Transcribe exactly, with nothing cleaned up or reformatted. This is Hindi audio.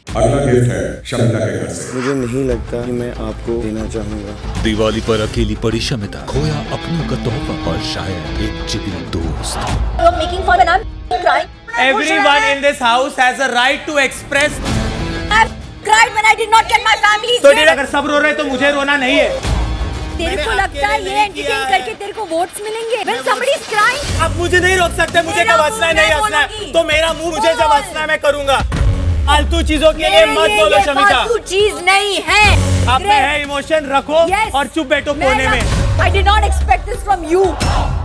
अगला गिफ्ट है शमिता के घर से। मुझे नहीं लगता कि मैं आपको देना चाहूँगा। दिवाली पर अकेली पड़ी शमिता, खोया अपनों का तोहफा और शायद एक जिगरी दोस्त। Everyone in this house has a right to express. I've cried when I did not get my family. तो अगर सब रो रहे तो मुझे रोना नहीं है। तेरे को लगता है ये एंटरटेन करके तेरे को वोट्स मिलेंगे? When somebody is crying, अब मुझे नहीं रोक सकते, मुझे कब हंसना है नहीं हंसना है, तो मेरा मुंह मुझे जब हंसना है मैं करूँगा। फालतू चीजों के लिए मत बोलो शमिता। फालतू चीज नहीं है। आप में है इमोशन रखो और चुप बैठो कोने में। I did not expect this from you.